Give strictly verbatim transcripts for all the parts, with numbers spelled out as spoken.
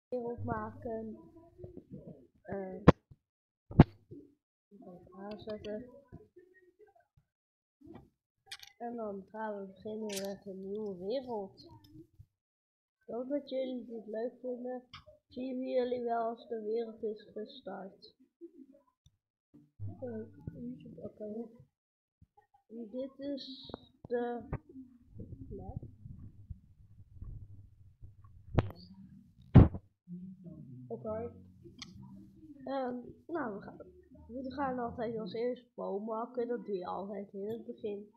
wereld maken. Uh, even aanzetten. En dan gaan we beginnen met een nieuwe wereld. Ik hoop dat jullie dit leuk vinden. Zien jullie wel als de wereld is gestart. Oké, okay. Dit is de plek. Oké. Okay. Um, nou, we gaan, we gaan altijd als eerste bomen hakken. Dat doe je altijd in het begin.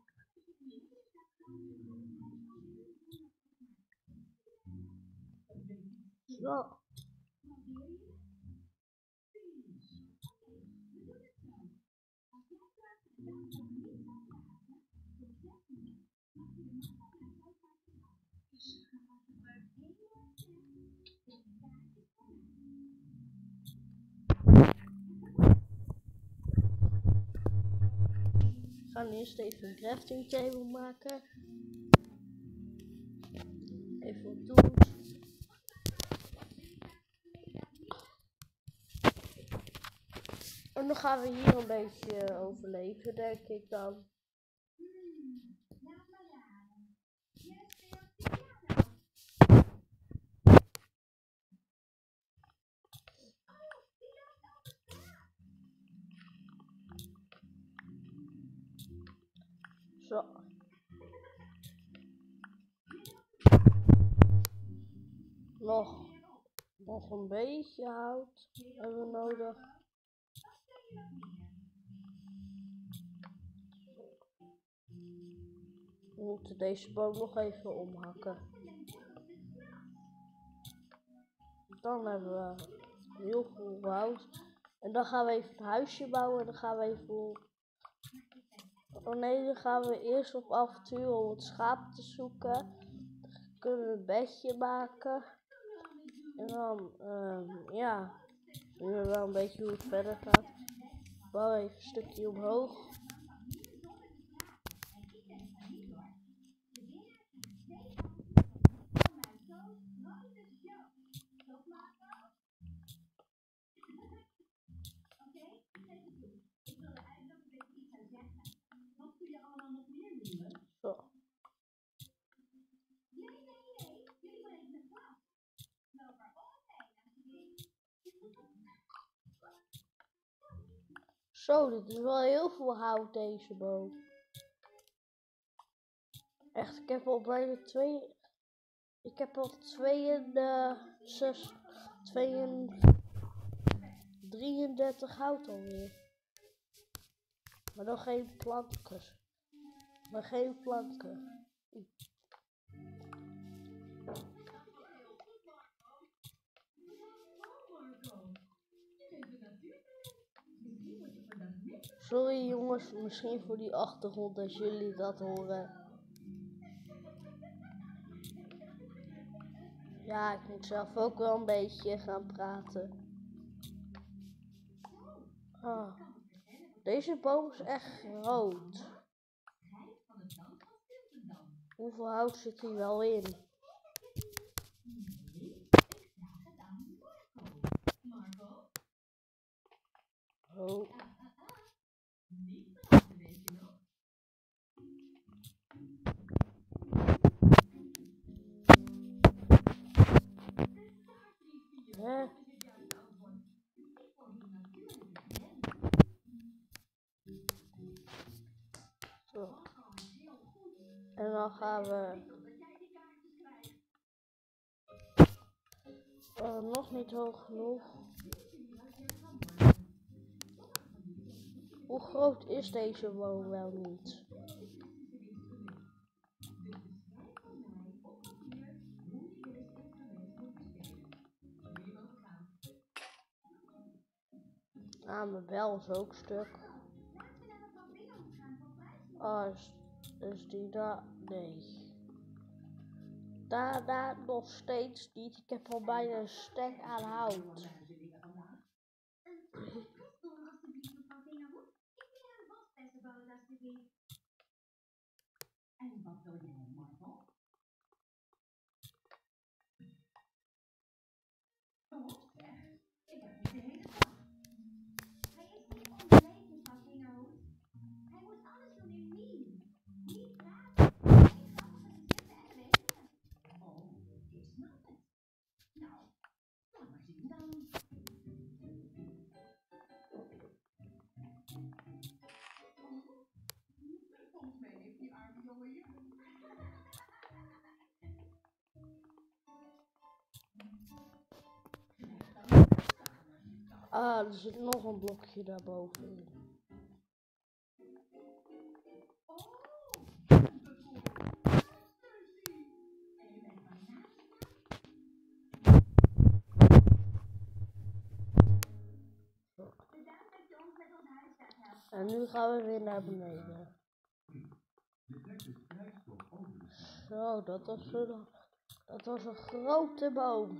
Zo. We gaan eerst even een crafting table maken. Even wat doen. En dan gaan we hier een beetje overleven, denk ik dan. Zo. Nog, nog een beetje hout hebben we nodig. We moeten deze boom nog even omhakken. Dan hebben we heel veel hout. En dan gaan we even een huisje bouwen. En dan gaan we even... Oh nee, dan gaan we eerst op avontuur om het schaap te zoeken. Dan kunnen we een bedje maken. En dan, um, ja, zien we wel een beetje hoe het verder gaat. Bouw even een stukje omhoog. Zo. Zo, dit is wel heel veel hout, deze boom. Echt, ik heb al bijna twee... Ik heb al twee en uh, zes... Twee en... drieëndertig hout alweer. Maar nog geen planken. Maar geen planken. Sorry jongens, misschien voor die achtergrond als jullie dat horen. Ja, ik moet zelf ook wel een beetje gaan praten. Oh, deze boom is echt groot. Hoeveel hout zit hier wel in? Oh. Hè? Zo. En dan gaan we uh, nog niet hoog genoeg. Hoe groot is deze boom wel niet? Ah, mijn bel is ook stuk. Oh, is, is die daar? Nee. Daarna nog steeds niet. Ik heb al bijna een stek aan hout. En wat wil jij, Marco? Ah, er zit nog een blokje daarbovenin. En nu gaan we weer naar beneden. Zo, dat was een, dat was een grote boom.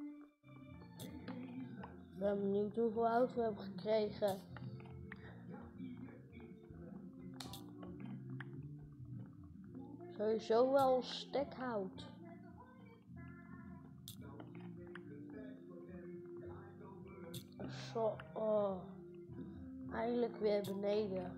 Ik ben benieuwd hoeveel hout we hebben gekregen. Sowieso wel een stek hout. Zo, oh. Eindelijk weer beneden.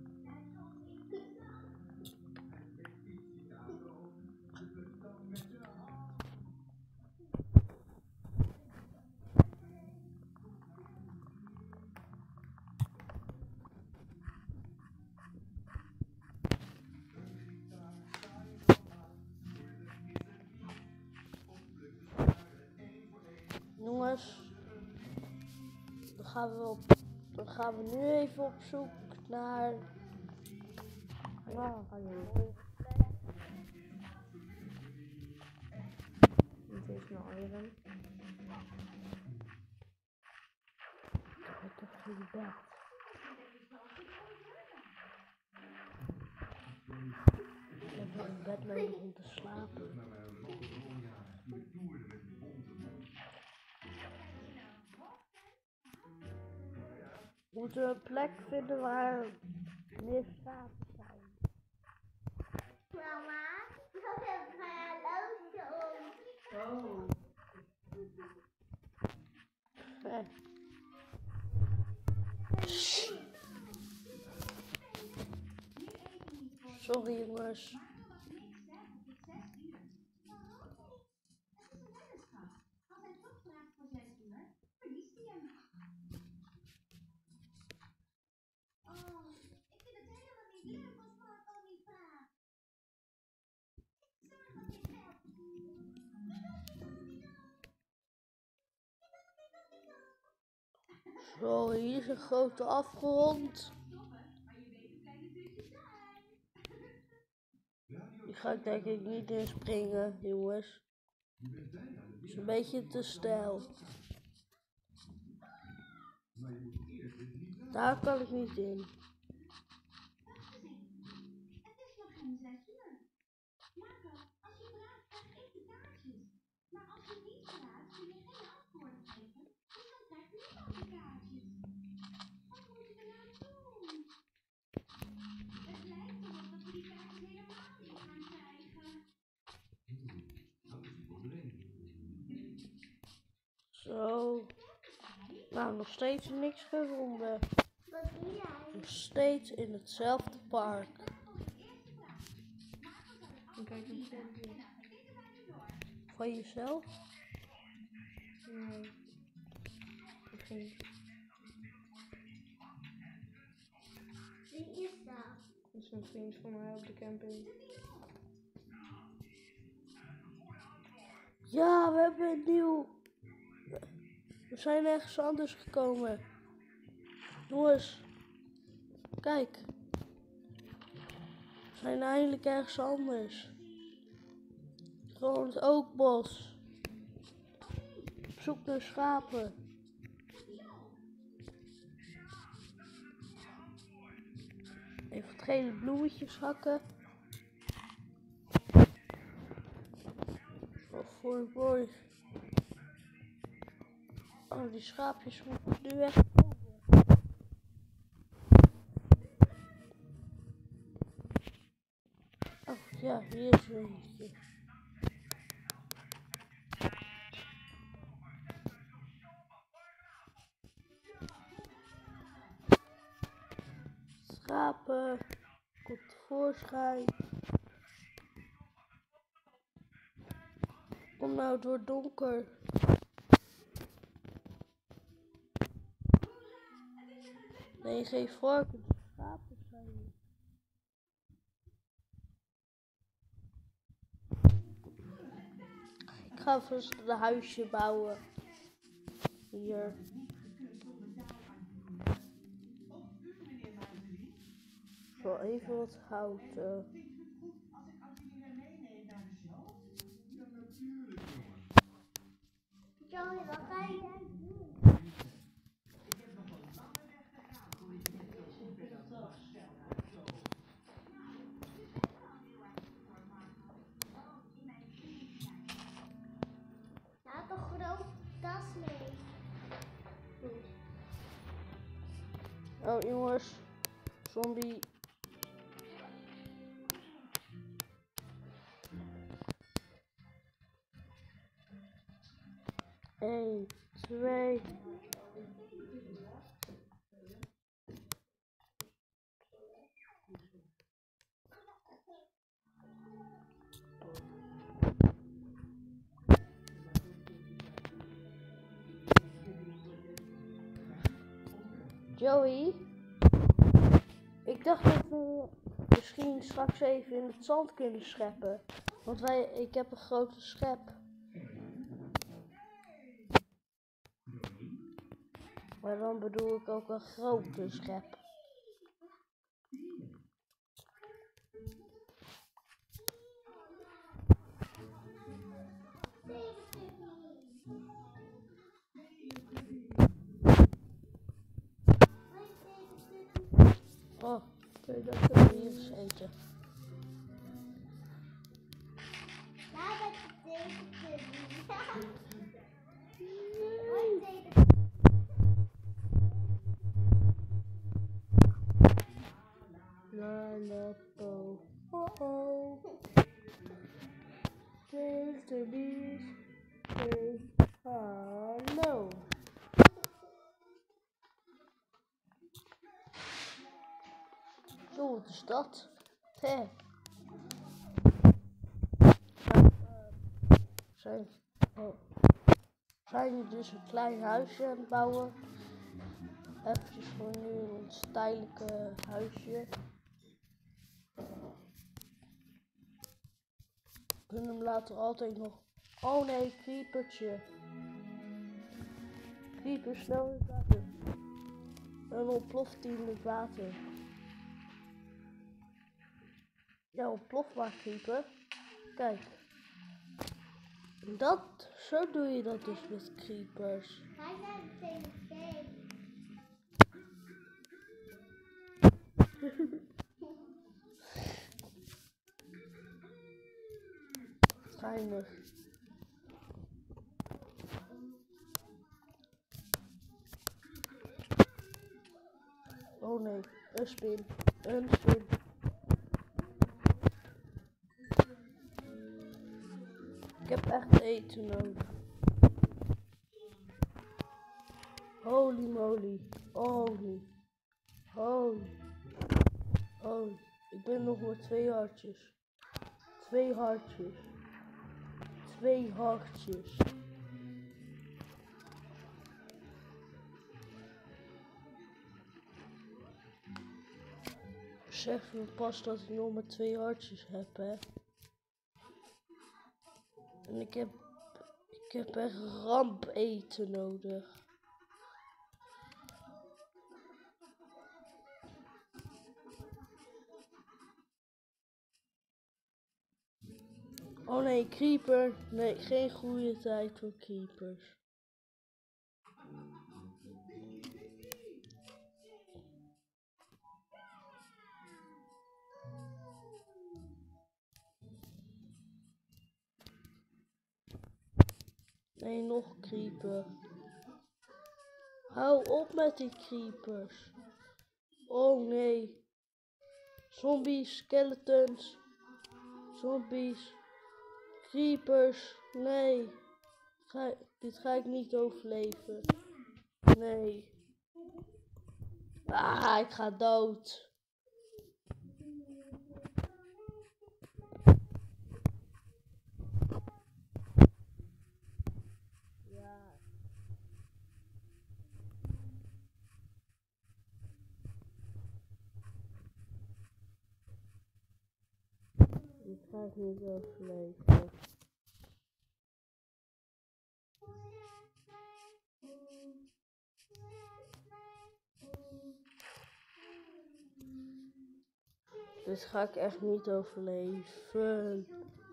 Jongens, dan gaan we, op, dan gaan we nu even op zoek naar... Nou, ga je mooi. Dit is naar iron. Ik heb toch geen bed. Ik heb wel een bed nodig om te slapen. We moeten een plek vinden waar meer schapen zijn. Mama, ik heb een horloge om. Oh. Eh. Sorry jongens. Zo, hier is een grote afgrond. Die ga ik denk ik niet inspringen, jongens. Het is een beetje te steil. Daar kan ik niet in. Zo. Nou, nog steeds niks gevonden. Wat doe jij? Nog steeds in hetzelfde park. En kijk een filmpje. Van jezelf? Nee. Begin. Wie is dat? Dat is een vriend van mij op de camping. Ja, we hebben een nieuw. We zijn ergens anders gekomen. Jongens, kijk. We zijn eindelijk ergens anders. Gewoon het oakbos. Op zoek naar schapen. Even het gele bloemetjes hakken. Oh, voor mooi. Oh, die schaapjes moeten nu weg. Oh ja, hier is er eentje. Schapen, komt tevoorschijn. Kom nou, het wordt donker. Nee, geen varkens, schapen zijn hier. Ik ga vast een huisje bouwen. Hier. Zo even wat hout. Uh. Joey, wat ga jij doen? Ja, toch groot tas mee. Oh jongens, zombie. Eén, twee. Joey, ik dacht dat we misschien straks even in het zand kunnen scheppen. Want wij, ik heb een grote schep. Maar dan bedoel ik ook een grote schep. Oh, kun je dat kunnen we hier eens eten? Ja, dat is deze La la po. Oh oh. Deze lief. Hey, hallo. Zo, wat is dat? Hé. Zijn, oh. Zijn dus een klein huisje aan het bouwen. Even voor nu een stijlijke huisje. We kunnen hem later altijd nog. Oh nee, creepertje. Creeper, snel in het water. Dan ontploft hij in het water. Ja, ontploft maar, creeper. Kijk. Dat, zo doe je dat dus met creepers. Hij naar de tv. Geinig. Oh nee, een spin. Een spin. Ik heb echt eten nodig. Holy moly. Holy. Holy. Holy. Ik ben nog maar twee hartjes. Twee hartjes. Twee hartjes. Zeg me pas dat ik nog maar twee hartjes heb, hè. En ik heb, ik heb echt ramp eten nodig. Oh nee, creeper. Nee, geen goede tijd voor creepers. Nee, nog creeper. Hou op met die creepers. Oh nee. Zombies, skeletons. Zombies. Creepers. Nee. Ga, dit ga ik niet overleven. Nee. Ah, ik ga dood. Ja. Dit ga ik niet overleven. Dit ga ik echt niet overleven.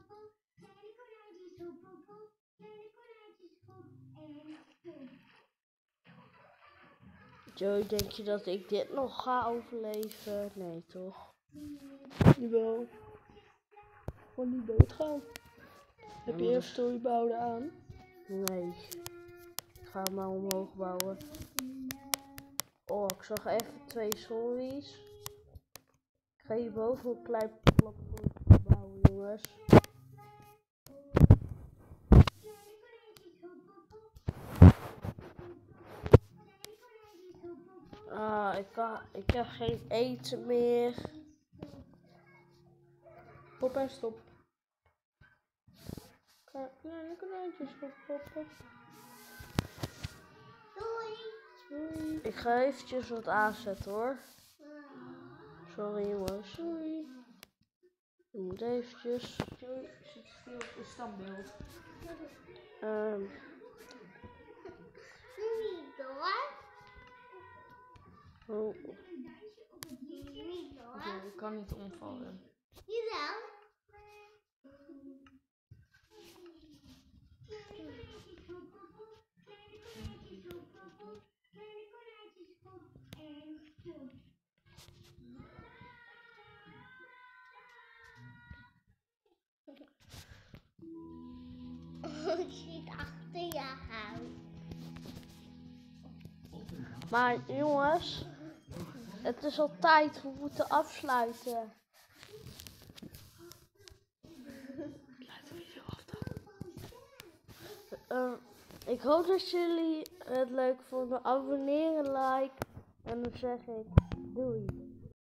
Joey, denk je dat ik dit nog ga overleven? Nee, toch? Jawel. Gewoon niet doodgaan. Heb je Ja, eerst storybouwen aan? Nee. Ik ga hem maar omhoog bouwen. Oh, ik zag even twee stories. Ik ga hierboven een klein platform bouwen, jongens. Ah, ik, kan, ik heb geen eten meer. Hop en stop. Kleine konijntjes oppoppen. Doei. Doei. Ik ga eventjes wat aanzetten hoor. Sorry jongens. Doei. Ik moet eventjes. Joey zit stil op een standbeeld. Um, Niet door. oh, Niet door. Ja, ik kan niet omvallen. Jawel. Ik zit achter je huis. maar jongens, het is al tijd. We moeten afsluiten. Uh, ik hoop dat jullie het leuk vonden. Abonneer, like en dan zeg ik doei.